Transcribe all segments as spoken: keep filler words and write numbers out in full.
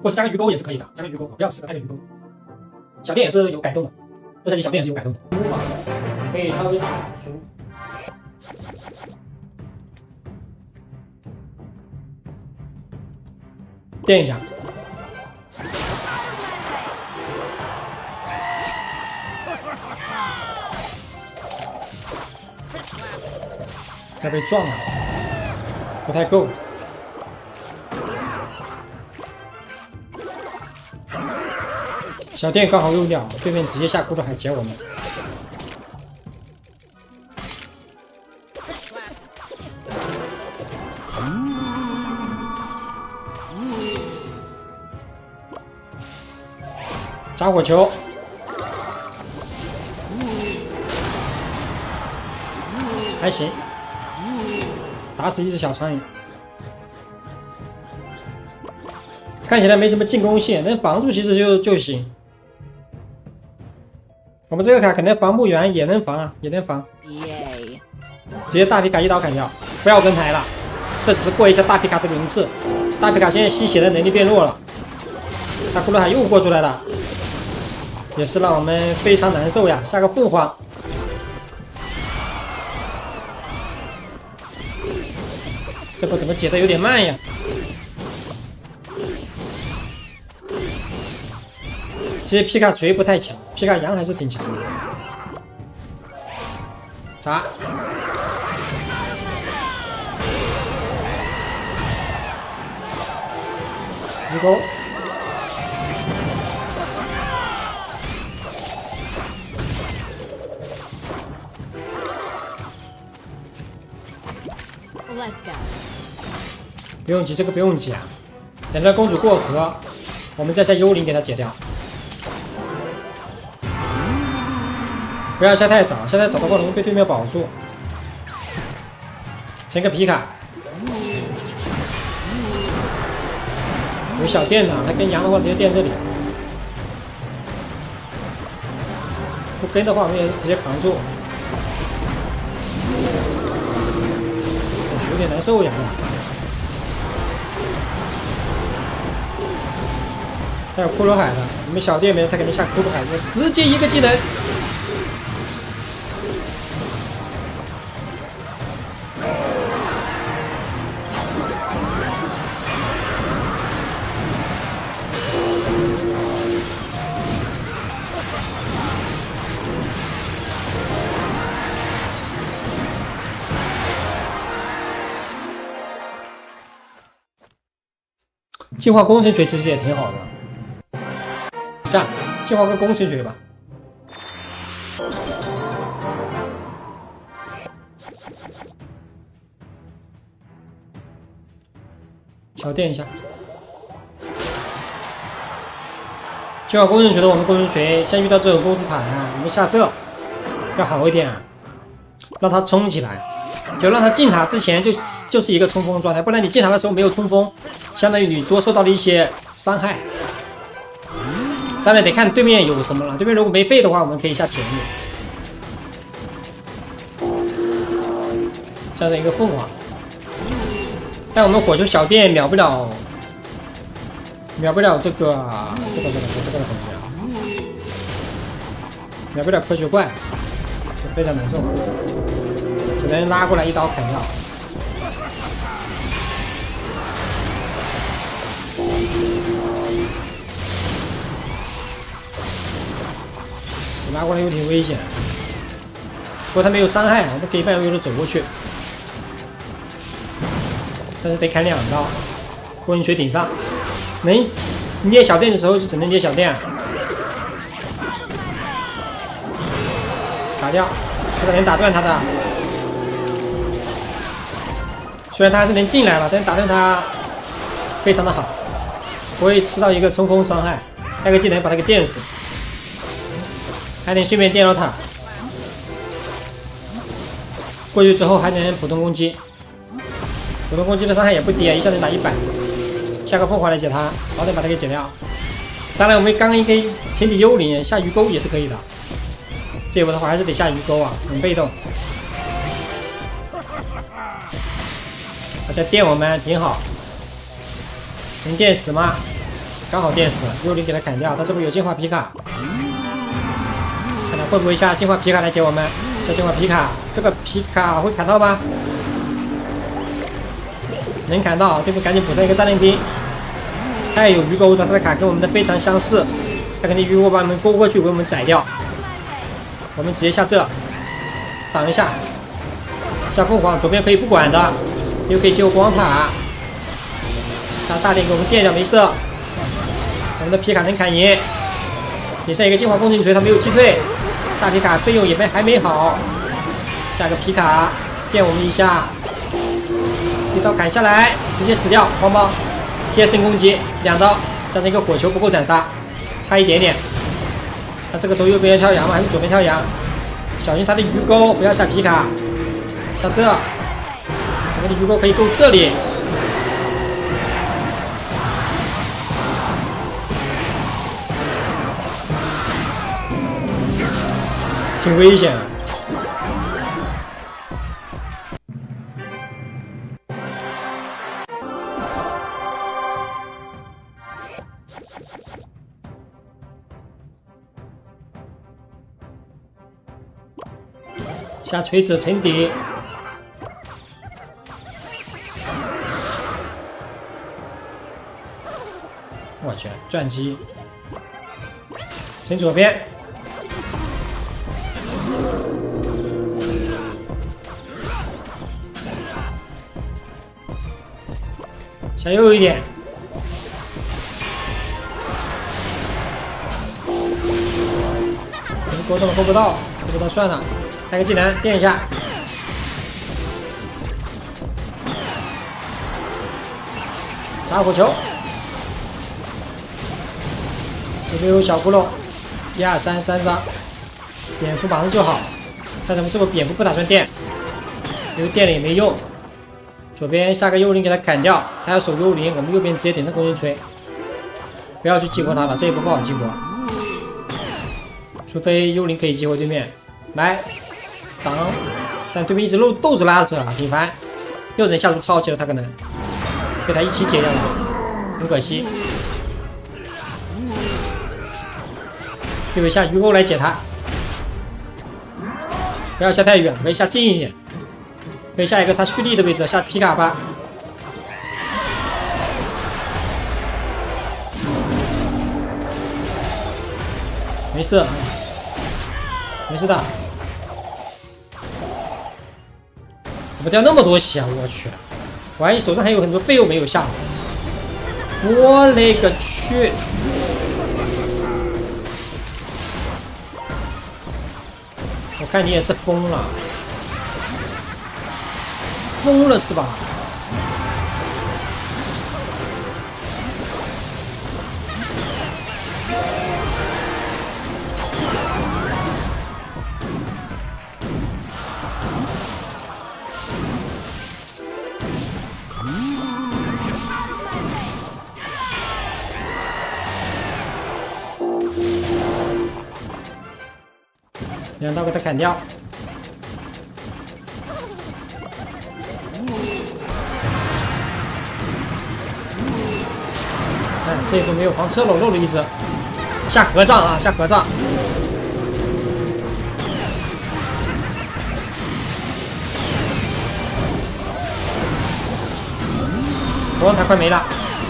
或者加个鱼钩也是可以的，加个鱼钩，不要死的那个鱼钩。小店也是有改动的，这赛季小店也是有改动的，可以稍微打出。垫一下。 要被撞了，不太够。小店刚好用掉，对面直接下骷髅海截我们。炸火球。 还行，打死一只小苍蝇，看起来没什么进攻线，能防住其实就就行。我们这个卡可能防不远，也能防啊，也能防。直接大皮卡一刀砍掉，不要跟台了，这只是过一下大皮卡的轮次。大皮卡现在吸血的能力变弱了，大骷髅海又过出来了，也是让我们非常难受呀。下个凤凰。 这波怎么解的有点慢呀？其实皮卡锤不太强，皮卡羊还是挺强的。炸！鱼钩！不用急，这个不用急啊。等到公主过河，我们再下幽灵给她解掉。不要下太早，下太早的话容易被对面保住。前个皮卡，有小电呢，他跟羊的话直接电这里。不跟的话，我们也是直接扛住。有点难受呀。 还有骷髅海的，你们小店没有，他肯定下骷髅海，直接一个技能。进化工程锤其实也挺好的。 下进化个工程锤吧，小电一下。进化工程锤的我们工程锤，像遇到这种公主卡呀，我们下这要好一点啊，让它冲起来，就让它进塔之前就就是一个冲锋状态，不然你进塔的时候没有冲锋，相当于你多受到了一些伤害。 当然得看对面有什么了。对面如果没废的话，我们可以下前面，这样的一个凤凰。但我们火球小店秒不了，秒不了这个这个这个这个的东西啊，秒不了科学怪，就非常难受，只能拉过来一刀砍掉。 拉过来又挺危险，不过他没有伤害，我们可以慢悠悠的走过去，但是得砍两刀，过人锤顶上，能捏小店的时候就只能捏小店，打掉，这个能打断他的，虽然他还是能进来了，但是打断他非常的好，不会吃到一个冲锋伤害，那个技能把他给电死。 还能顺便电到他，过去之后还能普通攻击，普通攻击的伤害也不低啊，一下能打一百。下个凤凰来解他，早点把他给解掉。当然，我们刚刚一个前体幽灵下鱼钩也是可以的。这一波的话还是得下鱼钩啊，很被动。而且电我们挺好，能电死吗？ 刚好电死，幽灵给他砍掉。他这边有净化皮卡，看他会不会下净化皮卡来解我们。下净化皮卡，这个皮卡会砍到吗？能砍到，对面赶紧补上一个战练兵。太有鱼钩的，他的卡跟我们的非常相似，他肯定鱼钩把我们勾过去，给我们宰掉。我们直接下这，挡一下。下凤凰，左边可以不管的，又可以接我光塔。下大电给我们电掉，没事。我们的皮卡能砍赢，也剩一个净化风景锤，他没有击退。大皮卡费用也没还没好，下个皮卡电我们一下，一刀砍下来，直接死掉。黄毛贴身攻击，两刀加上一个火球不够斩杀，差一点点。那这个时候右边跳羊吗？还是左边跳羊？小心他的鱼钩，不要下皮卡。下这，我们的鱼钩可以够这里。挺危险。下锤子沉底，我去，转机，沉左边。下右一点，沟通勾不到，勾不到算了，开个技能电一下，打火球，这边有小骷髅，一二三三张，蝙蝠马上就好，但咱们这个蝙蝠不打算电，因为电了也没用。左边下个幽灵给他砍掉，他要守幽灵，我们右边直接点上攻击锤，不要去激活他了，这一波不好激活，除非幽灵可以激活对面。来挡，但对面一直漏豆子拉扯啊，频繁，又能下出超级了，他可能被他一起解掉了，很可惜。对面下鱼钩来解他，不要下太远，可以下近一点。可以下一个他蓄力的位置，下皮卡吧。没事，没事的。怎么掉那么多血啊！我去，我还以为手上还有很多废物没有下。我勒个去！我看你也是疯了。疯了是吧？两刀给他砍掉。哎，这一波没有房车喽，漏了一只。下和尚啊，下和尚。国王塔快没了。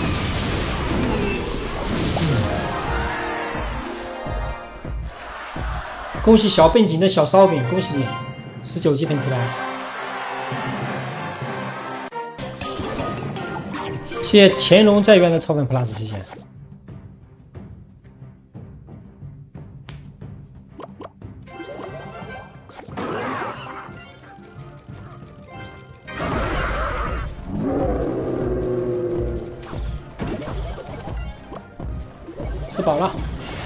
恭喜小背景的小烧饼，恭喜你，十九级粉丝团。谢谢乾隆在渊的超粉 plus， 谢谢。吃饱了。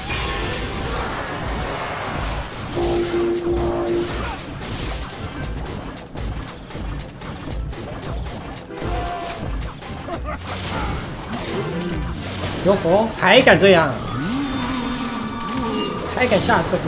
哟吼，还敢这样？还敢下这个？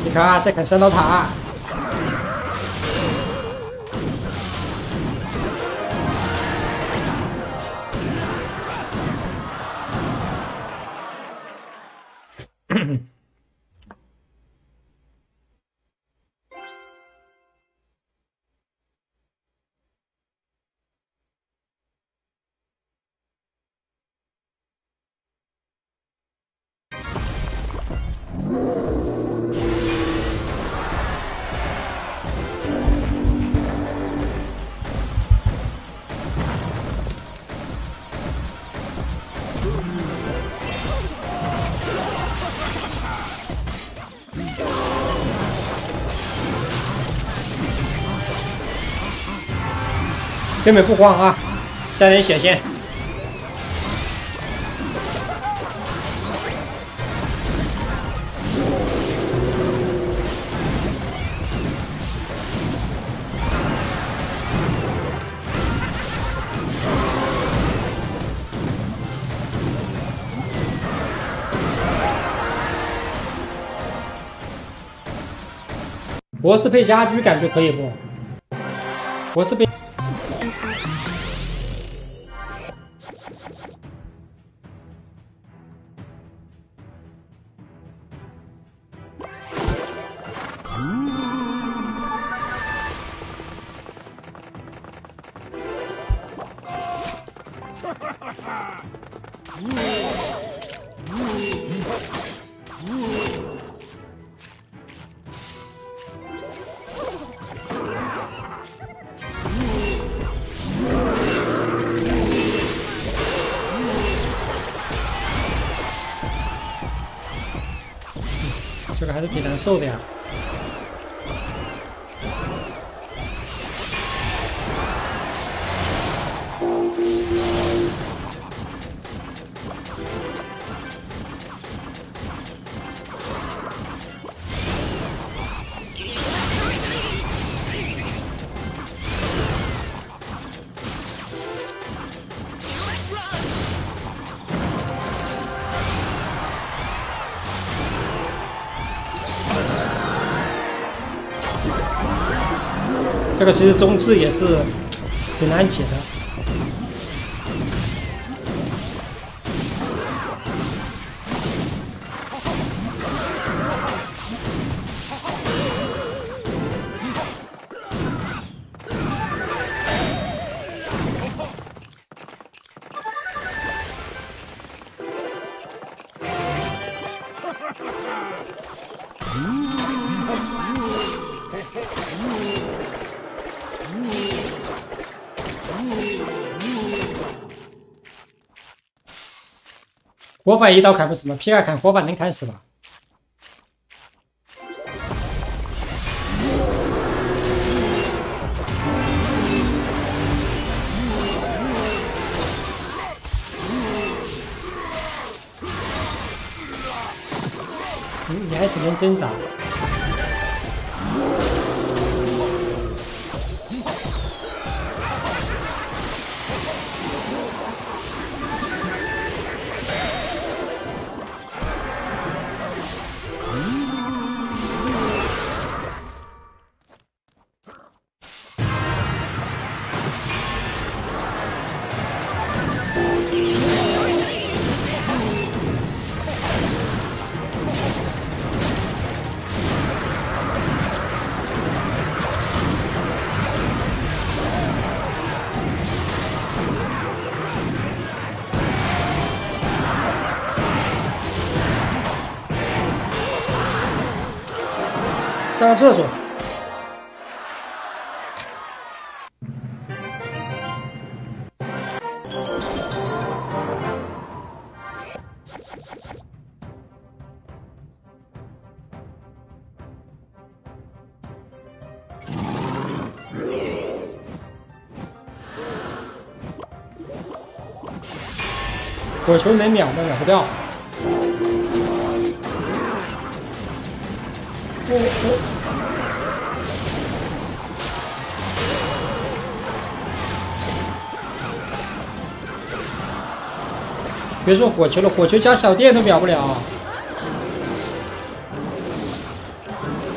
皮卡在砍三刀塔。根本不慌啊，带点血先。博士配家居感觉可以不？博士配。 这个还是挺难受的呀。这个其实中置也是挺难解的。火反一刀砍不死吗？皮卡砍火反能砍死吗？嗯，你还挺能挣扎。 上个厕所。火球能秒吗？秒不掉。我我。 别说火球了，火球加小电都秒不了。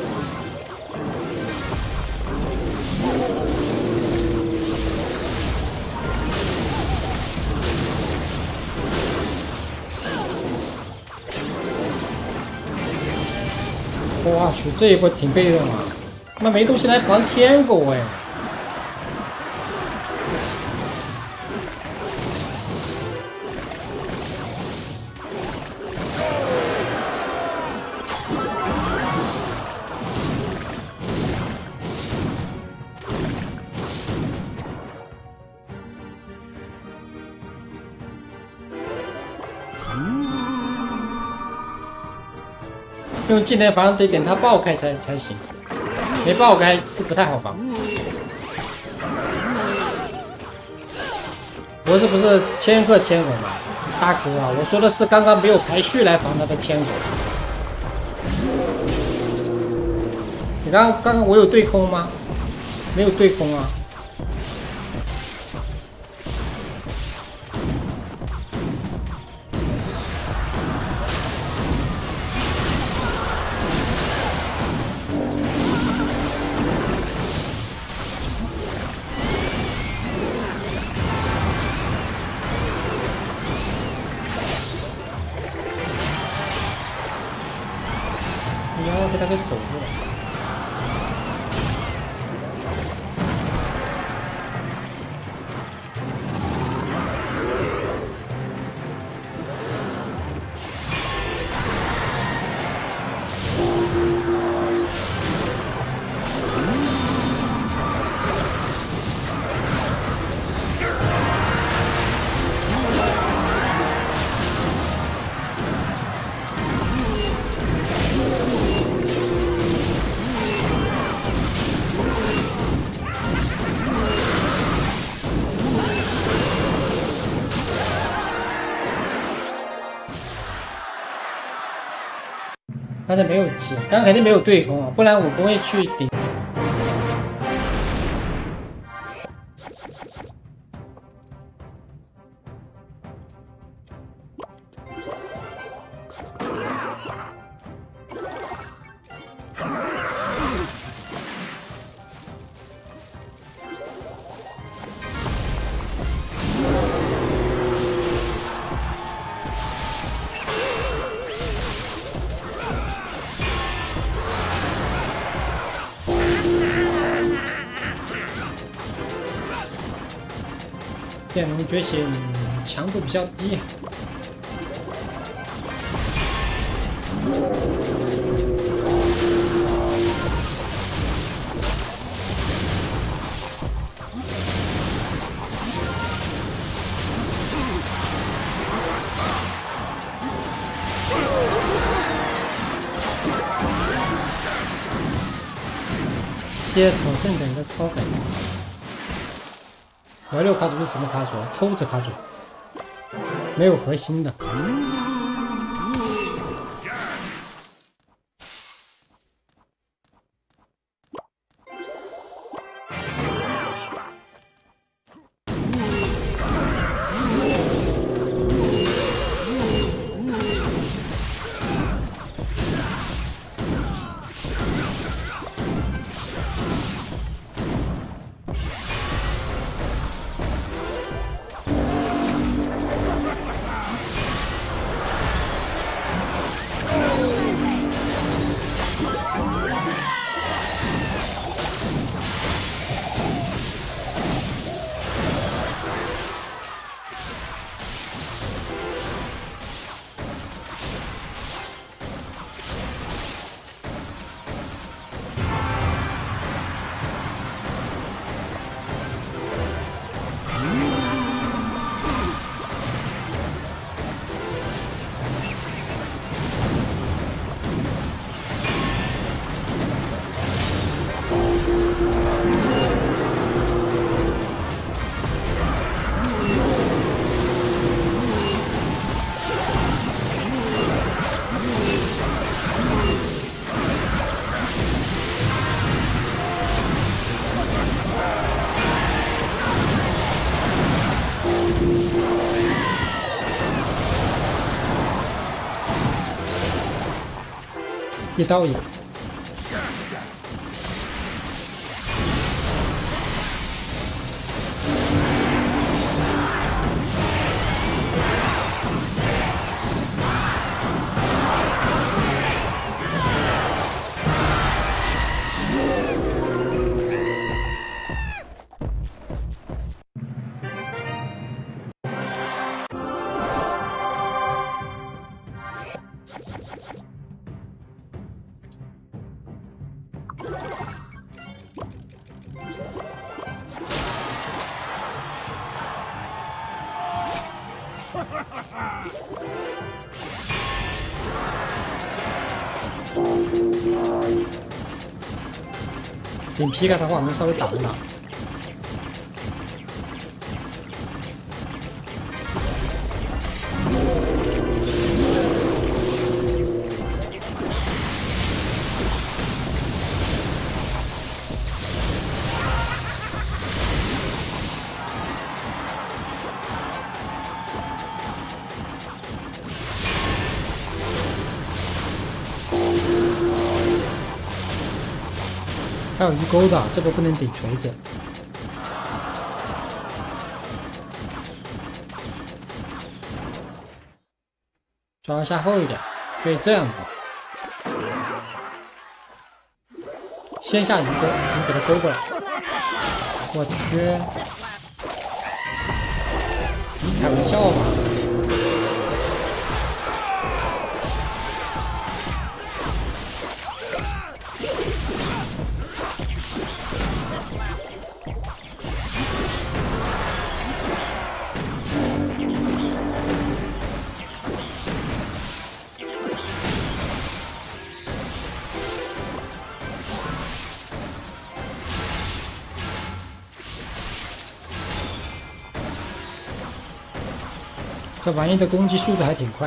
我去，这一波挺被动啊！妈没东西来防天狗哎！用技能防得等他爆开才才行，没爆开是不太好防。我是不是天克天狗嘛？大哥啊，我说的是刚刚没有排序来防他的天狗。你刚刚刚刚我有对空吗？没有对空啊。被他给守住了。刚才没有急，刚刚肯定没有对空啊，不然我不会去顶。变龙觉醒强度比较低。谢谢草圣等的超粉。幺六卡组是什么卡组？偷子卡组，没有核心的。一刀一个。 顶皮卡的话，我们稍微挡一挡。还有鱼钩的，这个不能顶锤子。抓一下后一点，可以这样子。先下鱼钩，你给它勾过来。我去，你开玩笑吧？ 这玩意的攻击速度还挺快。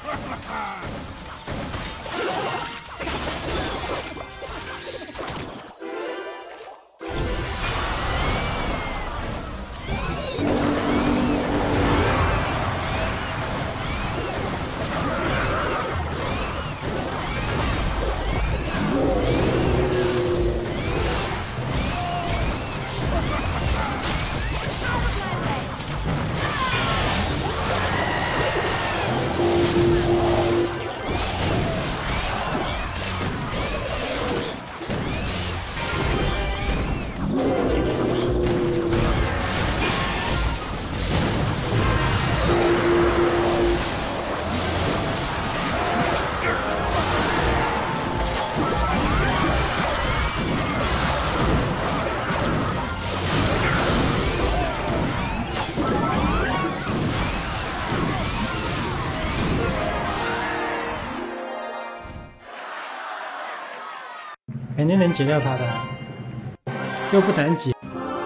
肯定能解掉他的，又不难解。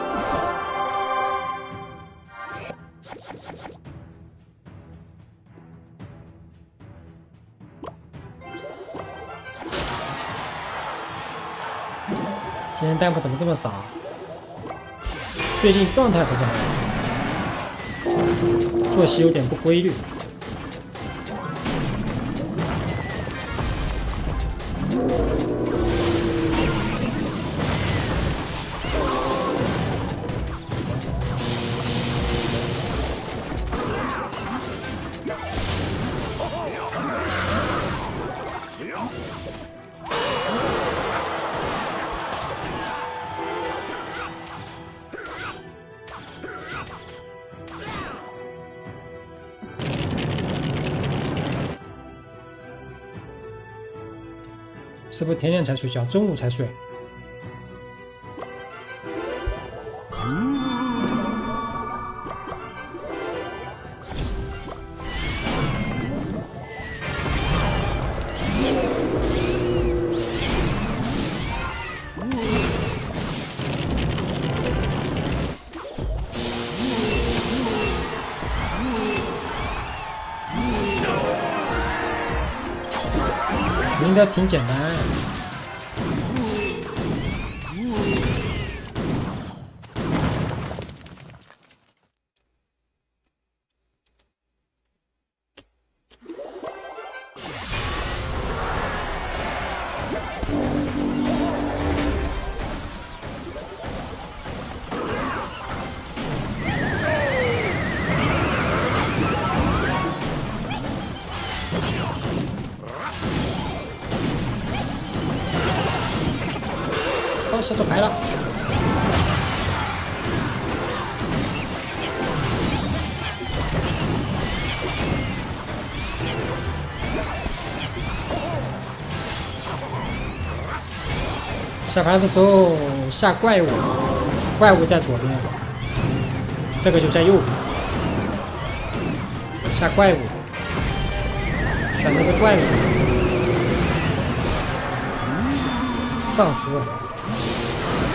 今天弹幕怎么这么少？最近状态不是很好，作息有点不规律。 是不是天亮才睡觉，中午才睡？应该挺简单。 哦，下手牌了。下牌的时候下怪物，怪物在左边，这个就在右边。下怪物，选的是怪物，丧尸。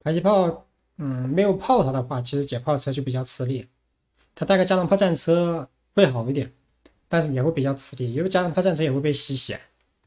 迫击炮，嗯，没有炮塔的话，其实解炮车就比较吃力。它带个加农炮战车会好一点，但是也会比较吃力，因为加农炮战车也会被吸血。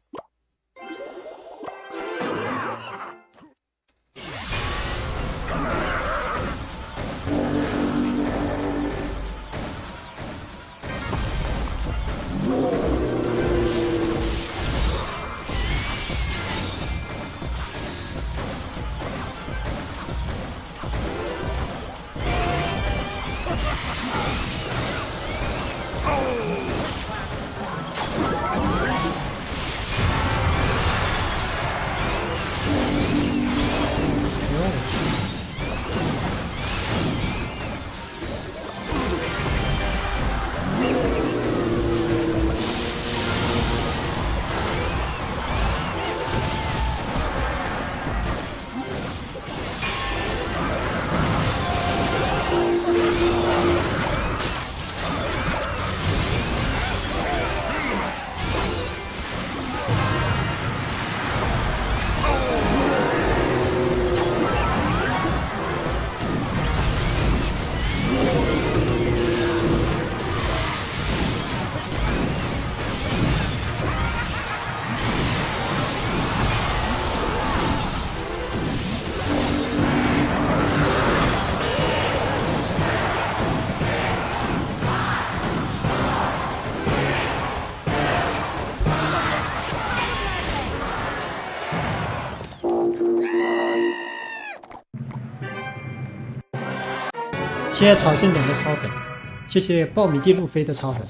谢谢朝鲜冷的超粉，谢谢爆米地路飞的超粉。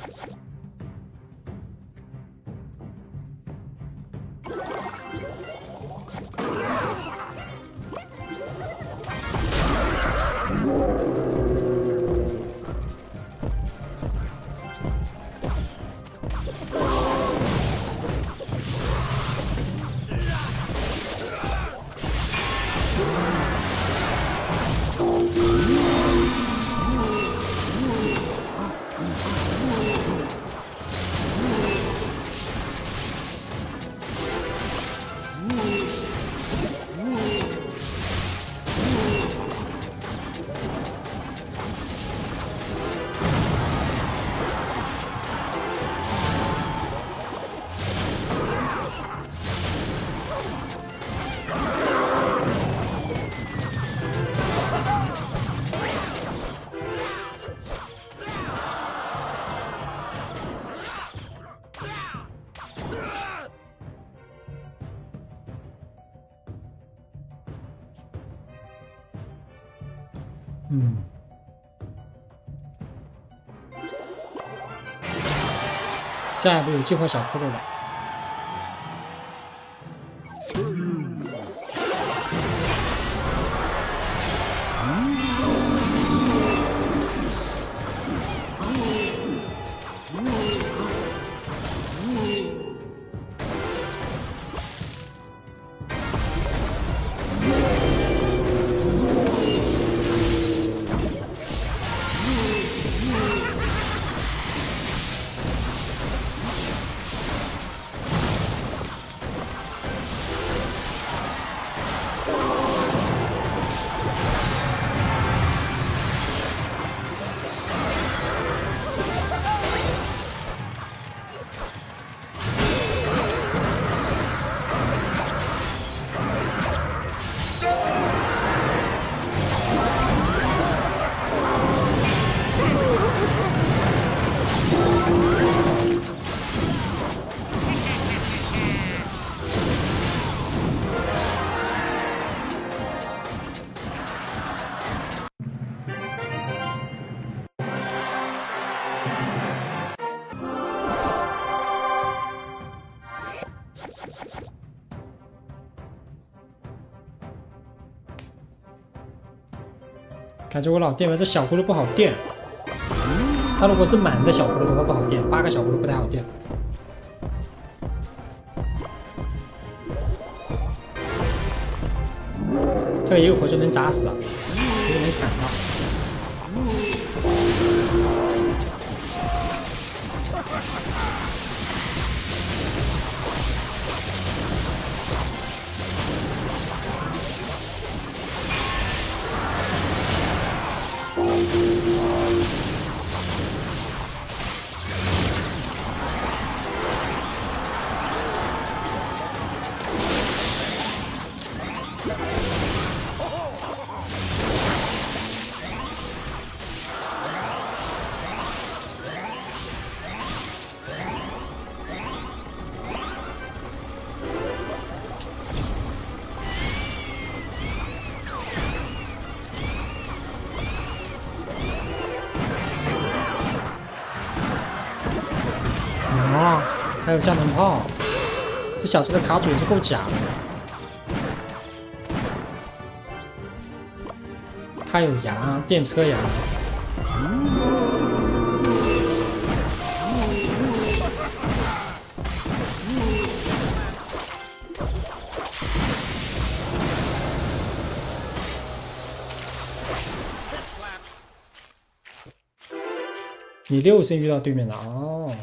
嗯，下一步有激活小骷髅了。感觉我老电了，这小葫芦不好电。它如果是满的小葫芦的话不好电，八个小葫芦不太好电。这个一个火就能砸死啊，这个没砍到。 还有降能炮，这小车的卡组也是够假的。它有牙，电车牙。你六声遇到对面的哦。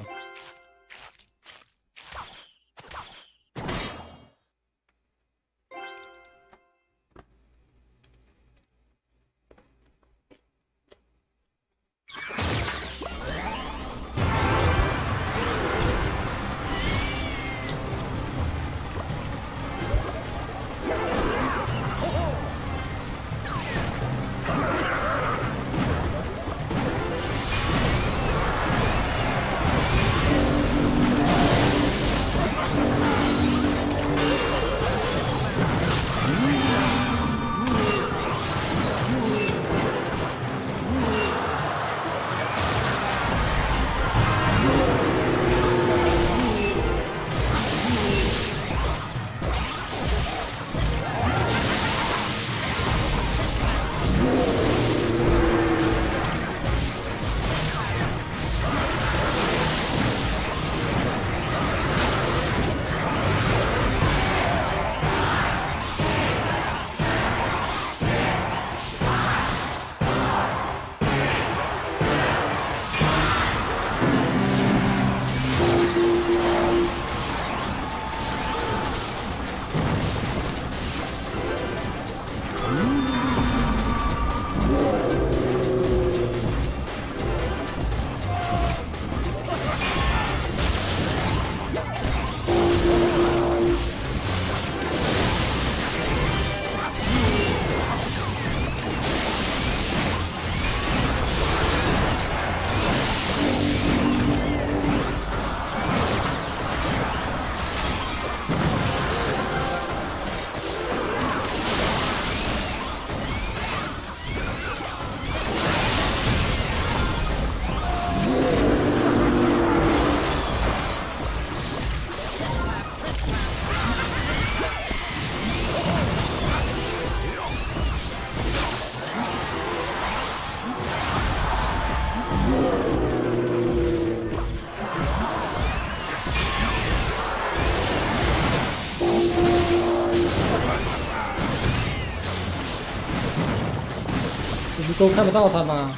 你都看不到他吗？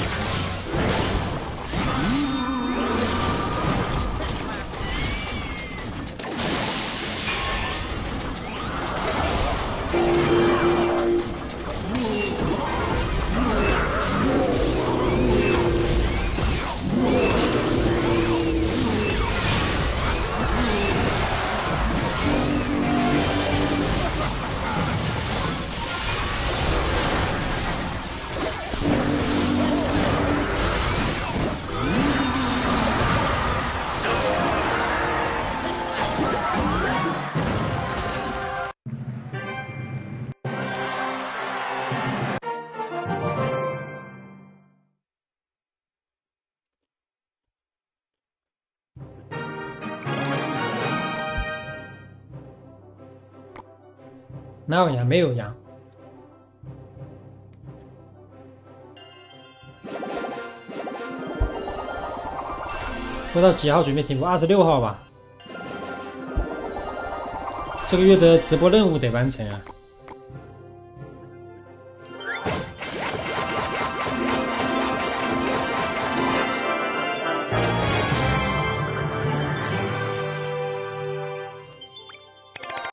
哪有羊？没有羊。说到几号准备停播？二十六号吧。这个月的直播任务得完成啊。